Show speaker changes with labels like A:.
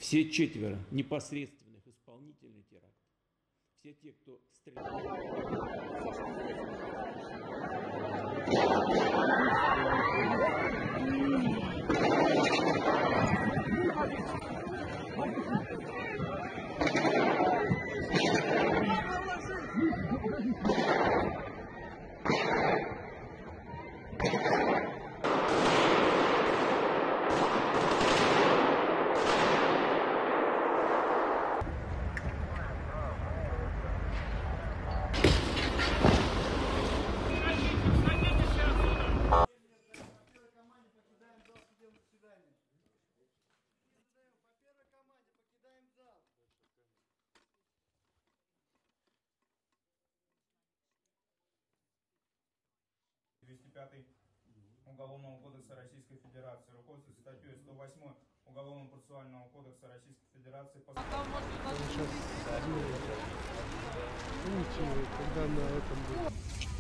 A: Все четверо непосредственных исполнителей теракта, все те, кто стрелял.
B: Уголовного кодекса Российской Федерации, руководствуясь статьей 108 Уголовного процессуального кодекса Российской Федерации.
C: Сейчас, когда на этом будет.